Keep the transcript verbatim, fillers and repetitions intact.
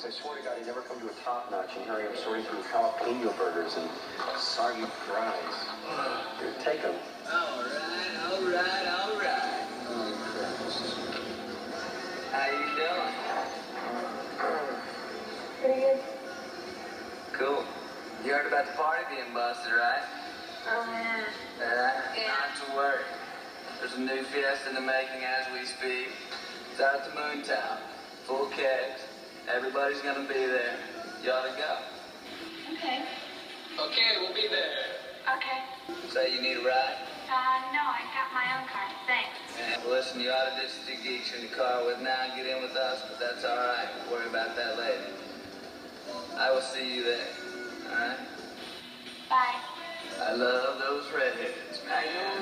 Because I swear to God, he never come to a top notch, and here I am sorting through jalapeno burgers and soggy fries. Here, take them. All right, all right, all right. Oh, Christ. How you doing? Pretty good. Cool. You heard about the party being busted, right? Oh, yeah. Yeah? Yeah. Not to worry. There's a new fiesta in the making as we speak. It's out at the Moon Town. Full kegs. Everybody's gonna be there. You ought to go. Okay. Okay, we'll be there. Okay. Say you need a ride? Uh, no, I got my own car. Thanks. And listen, you ought to ditch the two geeks you're in the car with now and get in with us, but that's all right. We'll worry about that later. I will see you there. All right? Bye. I love those redheads, man.